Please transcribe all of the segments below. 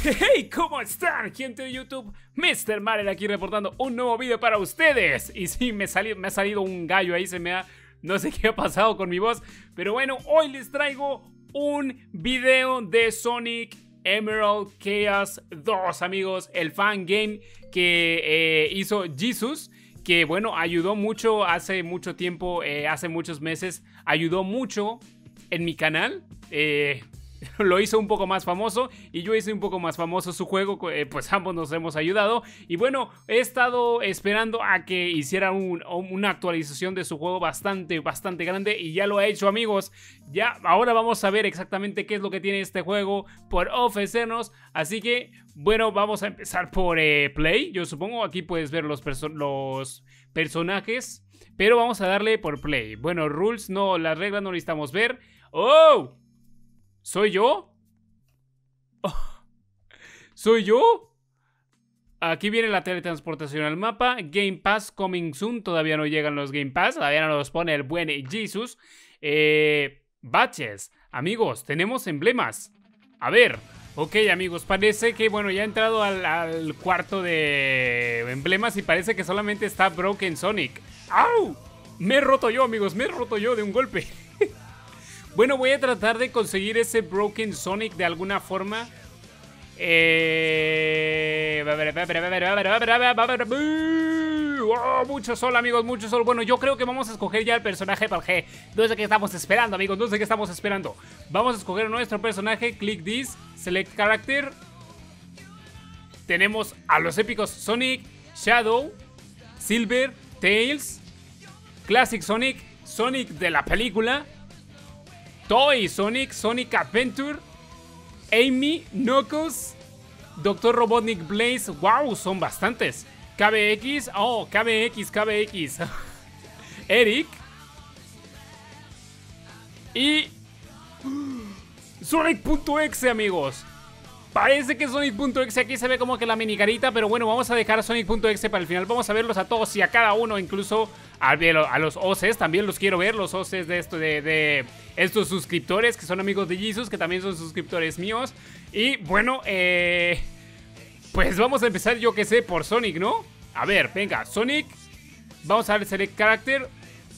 Hey, ¿cómo están, gente de YouTube? Mr. Marel aquí reportando un nuevo video para ustedes. Y sí, me ha salido un gallo ahí, no sé qué ha pasado con mi voz. Pero bueno, hoy les traigo un video de Sonic Emerald Chaos 2, amigos. El fan game que hizo Jesus, que bueno, ayudó mucho hace mucho tiempo, hace muchos meses. Ayudó mucho en mi canal. Lo hizo un poco más famoso y yo hice un poco más famoso su juego, pues ambos nos hemos ayudado. Y bueno, he estado esperando a que hiciera una actualización de su juego bastante grande, y ya lo ha hecho, amigos. Ya, ahora vamos a ver exactamente qué es lo que tiene este juego por ofrecernos. Así que, bueno, vamos a empezar por Play. Yo supongo aquí puedes ver los personajes, pero vamos a darle por Play. Bueno, rules no, las reglas no necesitamos ver. ¡Oh! ¿Soy yo? Oh, ¿soy yo? Aquí viene la teletransportación al mapa. Game Pass coming soon. Todavía no llegan los Game Pass. Todavía no los pone el buen Jesus. Baches. Amigos, tenemos emblemas. A ver. Ok, amigos, parece que, bueno, ya he entrado al cuarto de emblemas y parece que solamente está Broken Sonic. ¡Au! Me he roto yo, amigos. Me he roto yo de un golpe. Bueno, voy a tratar de conseguir ese Broken Sonic de alguna forma. Oh, mucho sol, amigos, mucho sol. Bueno, yo creo que vamos a escoger ya el personaje porque no sé qué estamos esperando, amigos. No sé qué estamos esperando. Vamos a escoger nuestro personaje. Click this, select character. Tenemos a los épicos Sonic, Shadow, Silver, Tails, Classic Sonic, Sonic de la película, Toy Sonic, Sonic Adventure, Amy, Knuckles, Dr. Robotnik Blaze. Wow, son bastantes. KBX, oh, KBX. Eric. Y Sonic.exe, amigos. Parece que Sonic.exe aquí se ve como que la minicarita, pero bueno, vamos a dejar Sonic.exe para el final. Vamos a verlos a todos y a cada uno, incluso a los OCs. También los quiero ver, los OCs de estos suscriptores que son amigos de Jesus, que también son suscriptores míos. Y bueno, pues vamos a empezar, yo que sé, por Sonic, ¿no? A ver, venga, Sonic. Vamos a darle Select Character.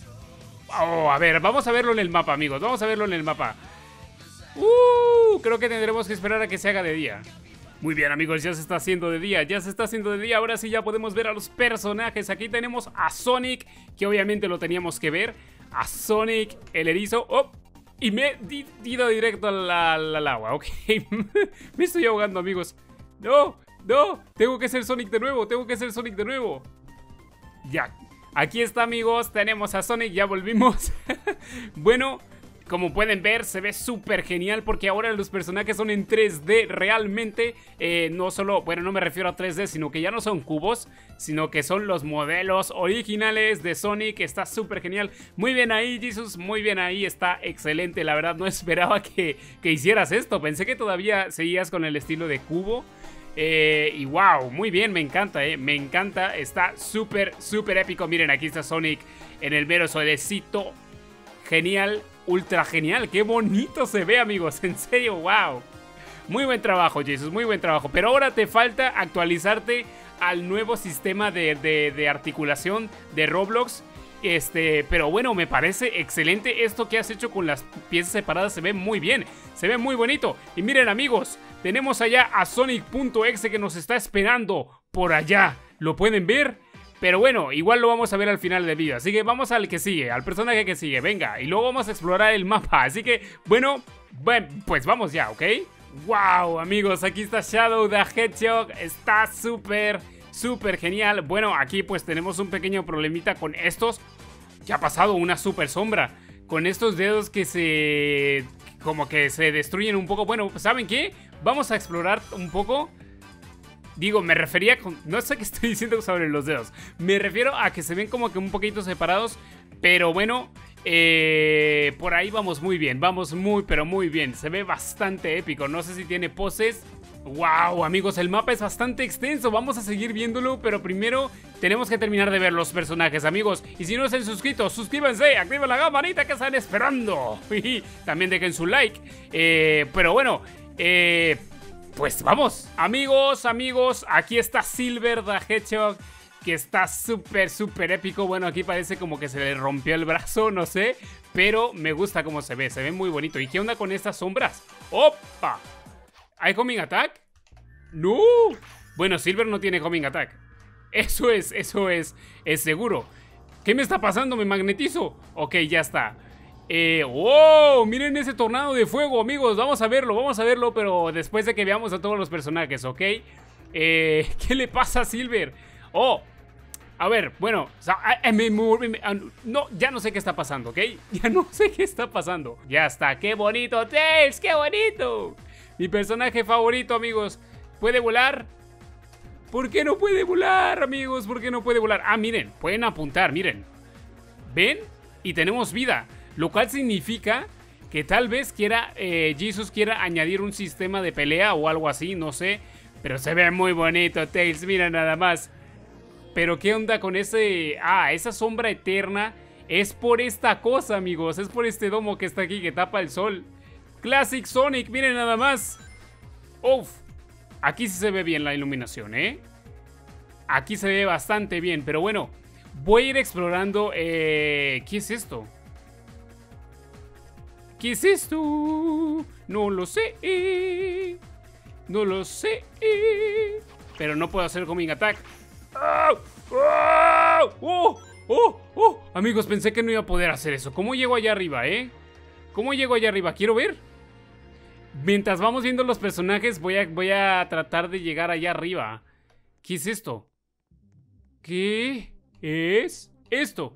Oh, a ver, vamos a verlo en el mapa, amigos. Vamos a verlo en el mapa. Creo que tendremos que esperar a que se haga de día. Muy bien, amigos, ya se está haciendo de día. Ya se está haciendo de día, ahora sí ya podemos ver a los personajes. Aquí tenemos a Sonic, que obviamente lo teníamos que ver. A Sonic, el erizo. Oh, y me he ido directo al agua, ok. Me estoy ahogando, amigos. No, tengo que ser Sonic de nuevo, Ya, aquí está, amigos, tenemos a Sonic, ya volvimos. Bueno, como pueden ver, se ve súper genial porque ahora los personajes son en 3D realmente. No solo, bueno, no me refiero a 3D, sino que ya no son cubos, sino que son los modelos originales de Sonic. Está súper genial. Muy bien ahí, Jesus, muy bien ahí, está excelente. La verdad no esperaba que hicieras esto. Pensé que todavía seguías con el estilo de cubo. Y wow, muy bien, me encanta, me encanta. Está súper épico. Miren, aquí está Sonic en el mero solecito. Genial. Ultra genial, qué bonito se ve, amigos, en serio, wow. Muy buen trabajo, Jesus, muy buen trabajo. Pero ahora te falta actualizarte al nuevo sistema de articulación de Roblox. Pero bueno, me parece excelente esto que has hecho con las piezas separadas. Se ve muy bien, se ve muy bonito. Y miren, amigos, tenemos allá a Sonic.exe que nos está esperando por allá. ¿Lo pueden ver? Pero bueno, igual lo vamos a ver al final del video. Así que vamos al que sigue, al personaje que sigue. Venga, y luego vamos a explorar el mapa. Así que, bueno, pues vamos ya, ¿ok? Wow, amigos, aquí está Shadow the Hedgehog. Está súper genial. Bueno, aquí pues tenemos un pequeño problemita con estos. ¿Qué ha pasado? Una super sombra. Con estos dedos que como que se destruyen un poco. Bueno, ¿saben qué? Vamos a explorar un poco. Digo, me refería no sé qué estoy diciendo sobre los dedos. Me refiero a que se ven como que un poquito separados. Pero bueno, por ahí vamos muy bien. Vamos pero muy bien. Se ve bastante épico. No sé si tiene poses. Wow, amigos, el mapa es bastante extenso. Vamos a seguir viéndolo, pero primero tenemos que terminar de ver los personajes, amigos. Y si no están suscritos, suscríbanse, activen la campanita que están esperando. Y también dejen su like. Pero bueno, pues vamos. Amigos, aquí está Silver the Hedgehog, que está súper épico. Bueno, aquí parece como que se le rompió el brazo, no sé, pero me gusta cómo se ve muy bonito. ¿Y qué onda con estas sombras? ¡Opa! ¿Hay homing attack? ¡No! Bueno, Silver no tiene homing attack. Eso es seguro. ¿Qué me está pasando? ¿Me magnetizo? Ok, ya está. ¡Wow! Miren ese tornado de fuego, amigos. Vamos a verlo, pero después de que veamos a todos los personajes, ¿ok? ¿Qué le pasa a Silver? ¡Oh! A ver, bueno, no, ya no sé qué está pasando, ¿ok? Ya no sé qué está pasando. Ya está, qué bonito, Tails, qué bonito. Mi personaje favorito, amigos. ¿Puede volar? ¿Por qué no puede volar, amigos? ¿Por qué no puede volar? Ah, miren, pueden apuntar, miren. ¿Ven? Y tenemos vida. Lo cual significa que tal vez Jesus quiera añadir un sistema de pelea o algo así, no sé. Pero se ve muy bonito, Tails, mira nada más. Pero ¿qué onda con ese? Ah, esa sombra eterna es por esta cosa, amigos. Es por este domo que está aquí que tapa el sol. Classic Sonic, miren nada más. Uf. Aquí sí se ve bien la iluminación, ¿eh? Aquí se ve bastante bien, pero bueno, voy a ir explorando. ¿Qué es esto? ¿Qué es esto? No lo sé. No lo sé. Pero no puedo hacer homing attack. Amigos, pensé que no iba a poder hacer eso. ¿Cómo llego allá arriba, ¿Cómo llego allá arriba? Quiero ver. Mientras vamos viendo los personajes, voy a tratar de llegar allá arriba. ¿Qué es esto? ¿Qué es esto?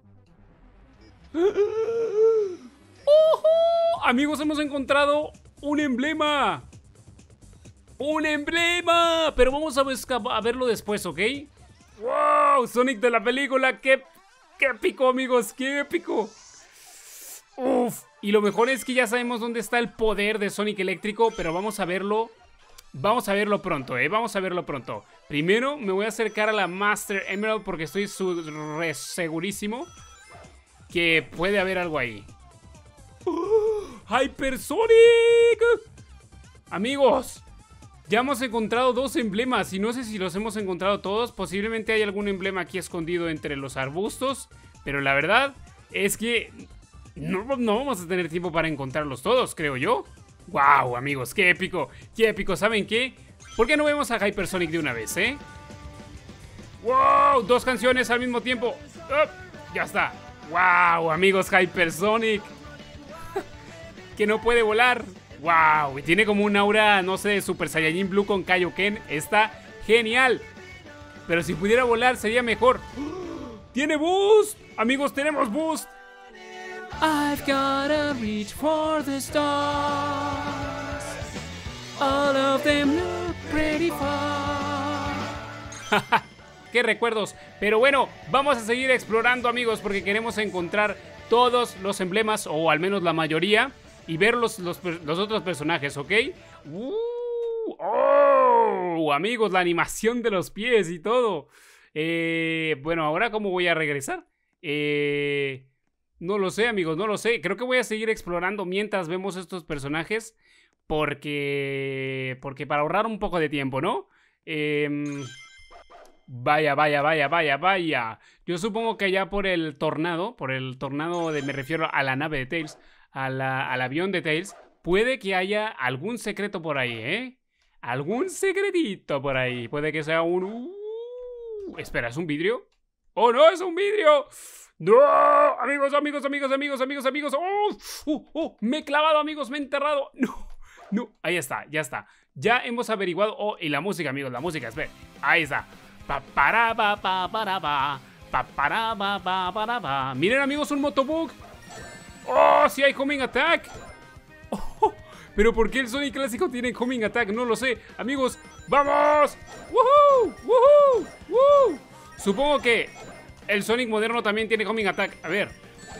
Amigos, hemos encontrado un emblema. ¡Un emblema! Pero vamos a verlo después, ¿ok? ¡Wow! Sonic de la película. ¡Qué épico, amigos! ¡Qué épico! ¡Uf! Y lo mejor es que ya sabemos dónde está el poder de Sonic eléctrico, pero vamos a verlo. Vamos a verlo pronto, Vamos a verlo pronto. Primero me voy a acercar a la Master Emerald porque estoy segurísimo que puede haber algo ahí. ¡Hypersonic! Amigos, ya hemos encontrado 2 emblemas y no sé si los hemos encontrado todos. Posiblemente hay algún emblema aquí escondido entre los arbustos, pero la verdad es que no vamos a tener tiempo para encontrarlos todos, creo yo. ¡Wow, amigos! ¡Qué épico! ¡Qué épico! ¿Saben qué? ¿Por qué no vemos a Hypersonic de una vez, ¡Wow! 2 canciones al mismo tiempo. Ya está. ¡Wow, amigos! Hypersonic. Que no puede volar. ¡Wow! Y tiene como un aura, no sé, Super Saiyajin Blue con Kaioken. Está genial. Pero si pudiera volar sería mejor. ¡Tiene boost! Amigos, tenemos boost. I've gotta reach for the stars. All of them look pretty far. ¡Qué recuerdos! Pero bueno, vamos a seguir explorando, amigos, porque queremos encontrar todos los emblemas, o al menos la mayoría, y ver los otros personajes, ¿ok? Amigos, la animación de los pies y todo. Bueno, ¿ahora cómo voy a regresar? No lo sé, amigos, no lo sé. Creo que voy a seguir explorando mientras vemos estos personajes. Porque para ahorrar un poco de tiempo, ¿no? Vaya. Yo supongo que allá por el tornado, me refiero a la nave de Tails, al avión de Tails, puede que haya algún secreto por ahí, Algún secretito por ahí. Puede que sea un... Espera, ¿es un vidrio? ¡Oh, no! ¡Es un vidrio! ¡No! Amigos. Me he clavado, amigos, me he enterrado. No, ahí está, ya está. Ya hemos averiguado. Oh, y la música, amigos, la música, espera. Ahí está. Miren, amigos, un motobug. Oh, sí hay homing attack. Oh, pero ¿por qué el Sonic clásico tiene homing attack? No lo sé. Amigos, ¡vamos! ¡Woohoo! Supongo que el Sonic moderno también tiene homing attack. A ver.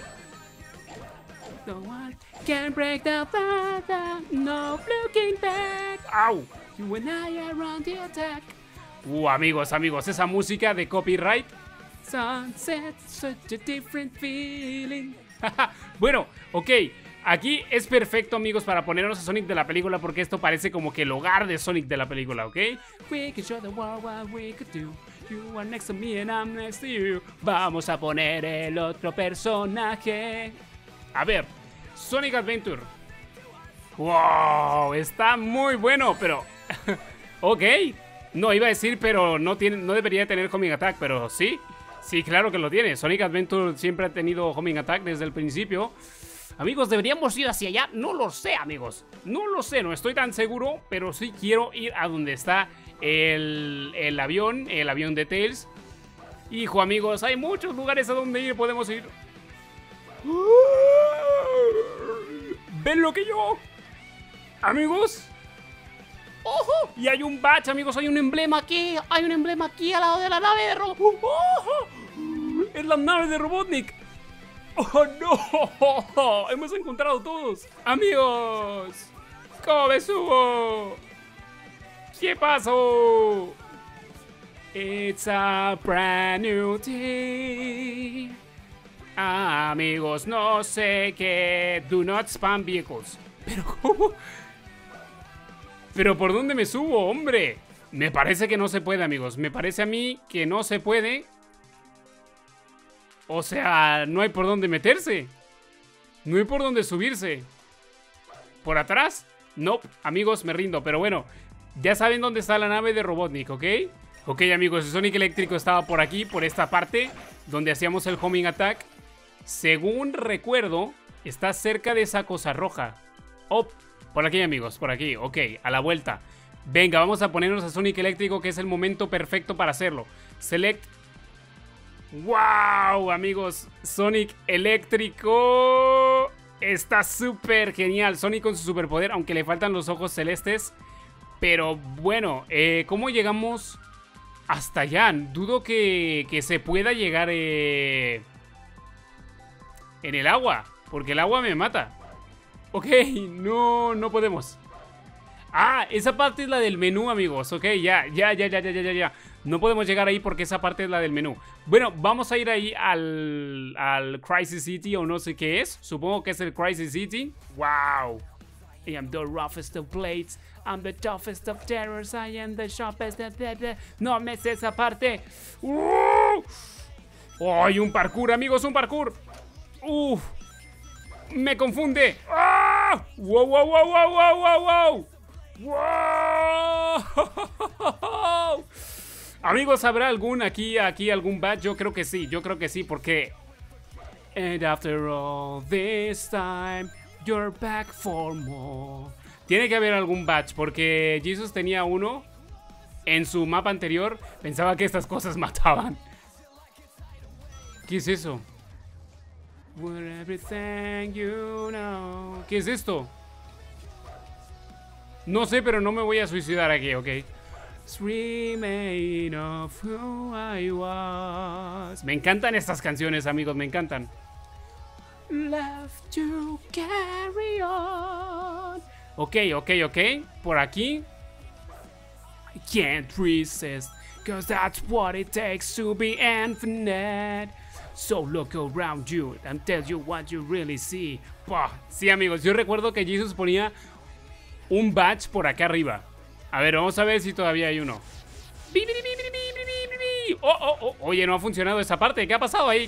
No one can break the pattern, no looking back. ¡Au! You and I are on the attack. Amigos, esa música de copyright. Sunset, such a different feeling. Bueno, ok. Aquí es perfecto, amigos, para ponernos a Sonic de la película, porque esto parece como que el hogar de Sonic de la película, ¿ok? We can show the world what we could do. You are next to me and I'm next to you. Vamos a poner el otro personaje. A ver, Sonic Adventure. Wow, está muy bueno, pero... ok. No, iba a decir, pero no debería tener Homing Attack, pero sí. Sí, claro que lo tiene. Sonic Adventure siempre ha tenido Homing Attack desde el principio. Amigos, ¿deberíamos ir hacia allá? No lo sé, amigos. No lo sé, no estoy tan seguro, pero sí quiero ir a donde está el avión de Tails. Hijo, amigos, hay muchos lugares a donde ir, podemos ir. ¿Ven lo que yo? Amigos. ¡Ojo! Y hay un badge, amigos, hay un emblema aquí. Hay un emblema aquí al lado de la nave de Robotnik. ¡Ojo! Es la nave de Robotnik. ¡Oh, no! ¡Hemos encontrado todos! ¡Amigos! ¿Cómo me subo? ¿Qué pasó? It's a brand new day. Amigos, no sé qué. Do not spam vehicles. ¿Pero cómo? ¿Pero por dónde me subo, hombre? Me parece que no se puede, amigos. Me parece a mí que no se puede. O sea, no hay por dónde meterse. No hay por dónde subirse. ¿Por atrás? No, amigos, me rindo. Pero bueno, ya saben dónde está la nave de Robotnik, ¿ok? Ok, amigos, el Sonic eléctrico estaba por aquí, por esta parte, donde hacíamos el Homing Attack. Según recuerdo, está cerca de esa cosa roja. Oh, por aquí, amigos, por aquí. Ok, a la vuelta. Venga, vamos a ponernos a Sonic eléctrico, que es el momento perfecto para hacerlo. Select. ¡Wow, amigos! Sonic eléctrico está súper genial. Sonic con su superpoder, aunque le faltan los ojos celestes. Pero bueno, ¿cómo llegamos hasta allá? Dudo que se pueda llegar en el agua, porque el agua me mata. Ok, no podemos. Ah, esa parte es la del menú, amigos. Ok, ya. No podemos llegar ahí porque esa parte es la del menú. Bueno, vamos a ir ahí al Crisis City o no sé qué es. Supongo que es el Crisis City. Wow. I am the roughest of blades. I'm the toughest of terrors. I am the sharpest of... No me sé esa parte. ¡Ay, un parkour, amigos! ¡Un parkour! ¡Uf! ¡Me confunde! ¡Ah! ¡Wow, wow, wow, wow, wow, wow, wow! ¡Wow! Amigos, ¿habrá aquí algún badge? Yo creo que sí, porque... And after all this time, you're back for more. Tiene que haber algún badge, porque Jesus tenía uno en su mapa anterior. Pensaba que estas cosas mataban. ¿Qué es eso? Everything you know. ¿Qué es esto? No sé, pero no me voy a suicidar aquí, ok. Remain of who I was. Me encantan estas canciones, amigos, me encantan. Left to carry on. Ok. Por aquí. I can't resist, cause that's what it takes to be infinite. So look around you and tell you what you really see. Bah. Sí, amigos, yo recuerdo que Jesus ponía un badge por acá arriba. A ver, vamos a ver si todavía hay uno. Oye, no ha funcionado esa parte. ¿Qué ha pasado ahí?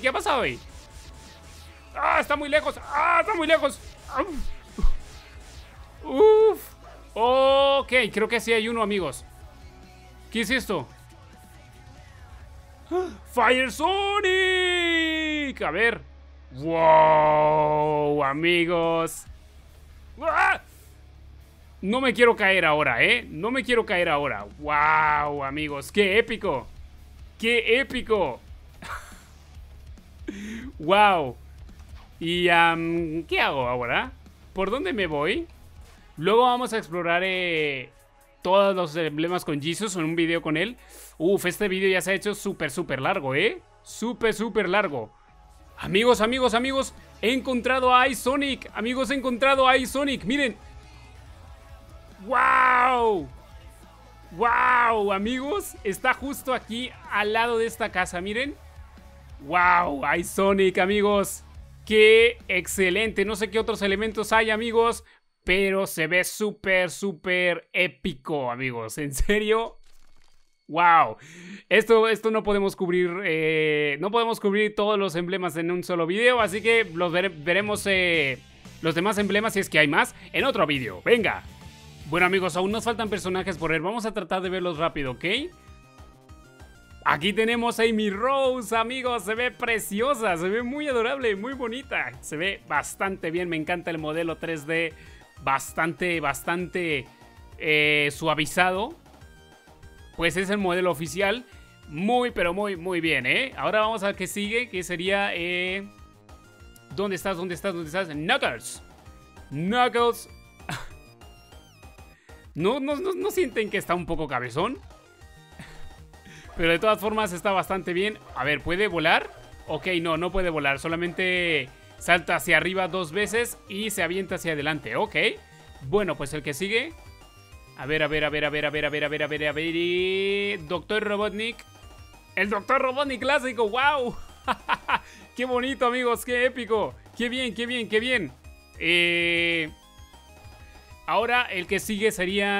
¡Ah, está muy lejos! ¡Uf! Ok, creo que sí hay uno, amigos. ¿Qué es esto? ¡Fire Sonic! A ver. ¡Wow, amigos! ¡Ah! No me quiero caer ahora, ¿eh? No me quiero caer ahora. ¡Wow, amigos! ¡Qué épico! ¡Qué épico! ¡Wow! Y, ¿qué hago ahora? ¿Por dónde me voy? Luego vamos a explorar todos los emblemas con Jesus en un video con él. Uf, este video ya se ha hecho súper largo, ¿eh? Súper largo. Amigos, he encontrado a iSonic. Amigos, he encontrado a iSonic. Miren. ¡Wow! ¡Wow, amigos! Está justo aquí al lado de esta casa, miren. ¡Wow! iSonic, amigos. ¡Qué excelente! No sé qué otros elementos hay, amigos, pero se ve súper, súper épico, amigos. ¿En serio? ¡Wow! Esto no podemos cubrir. No podemos cubrir todos los emblemas en un solo video. Así que los veremos los demás emblemas, si es que hay más, en otro video. ¡Venga! Bueno, amigos, aún nos faltan personajes por ver. Vamos a tratar de verlos rápido, ¿ok? Aquí tenemos a Amy Rose, amigos. Se ve preciosa, se ve muy adorable, muy bonita. Se ve bastante bien, me encanta el modelo 3D. Bastante suavizado. Pues es el modelo oficial. Muy, pero muy bien, ¿eh? Ahora vamos a ver qué sigue, que sería... ¿Dónde estás? ¿Dónde estás? ¿Dónde estás? Knuckles. Knuckles. ¿No sienten que está un poco cabezón? Pero de todas formas está bastante bien. A ver, ¿puede volar? Ok, no puede volar. Solamente salta hacia arriba 2 veces y se avienta hacia adelante. Ok. Bueno, pues el que sigue... A ver. Doctor Robotnik. El Doctor Robotnik clásico. ¡Wow! ¡Qué bonito, amigos! ¡Qué épico! ¡Qué bien! Ahora el que sigue sería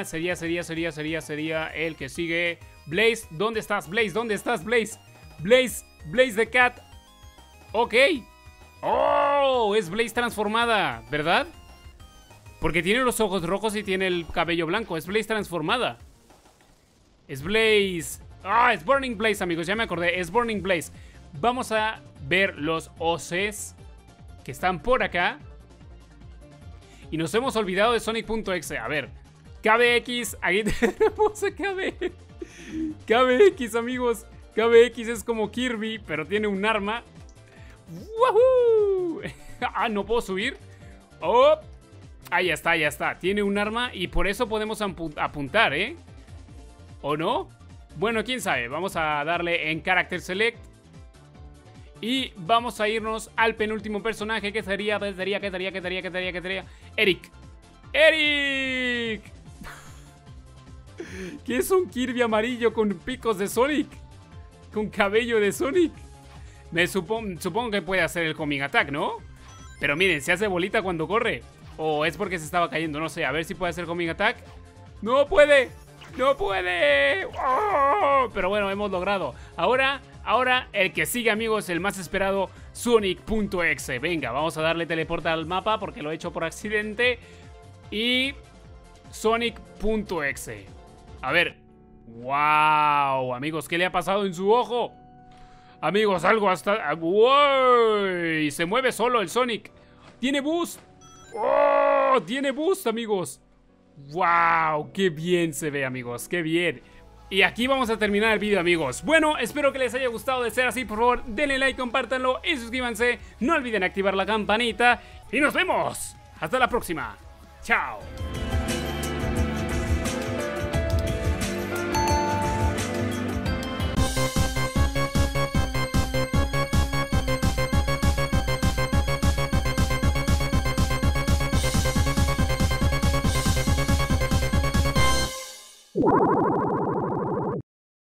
el que sigue. Blaze, ¿dónde estás? Blaze, ¿dónde estás? Blaze the Cat. Ok. ¡Oh! Es Blaze transformada, ¿verdad? Porque tiene los ojos rojos y tiene el cabello blanco. Es Blaze transformada. Es Blaze. Ah, es Burning Blaze, amigos. Ya me acordé. Es Burning Blaze. Vamos a ver los OCs que están por acá. Y nos hemos olvidado de Sonic.exe. A ver. KBX. Aquí tenemos a KBX, amigos. KBX es como Kirby, pero tiene un arma. ¡Woohoo! Ah, no puedo subir. ¡Oh! Ahí está. Tiene un arma y por eso podemos apuntar, ¿eh? ¿O no? Bueno, quién sabe. Vamos a darle en Character Select. Y vamos a irnos al penúltimo personaje, que sería... Eric. ¿Qué es un Kirby amarillo con picos de Sonic? Con cabello de Sonic. Supongo que puede hacer el Homing Attack, ¿no? Pero miren, se hace bolita cuando corre. O es porque se estaba cayendo, no sé. A ver si puede hacer Homing Attack. ¡No puede! ¡Oh! Pero bueno, hemos logrado. Ahora el que sigue, amigos, el más esperado, Sonic.exe. Venga, vamos a darle teleporta al mapa porque lo he hecho por accidente. Y Sonic.exe. A ver. ¡Wow! Amigos, ¿qué le ha pasado en su ojo? Amigos, algo hasta... ¡Wow! Se mueve solo el Sonic. ¡Tiene boost! ¡Oh! ¡Tiene boost, amigos! ¡Wow! ¡Qué bien se ve, amigos! ¡Qué bien! Y aquí vamos a terminar el vídeo, amigos. Bueno, espero que les haya gustado. De ser así, por favor, denle like, compártanlo y suscríbanse. No olviden activar la campanita. Y nos vemos. Hasta la próxima. ¡Chao!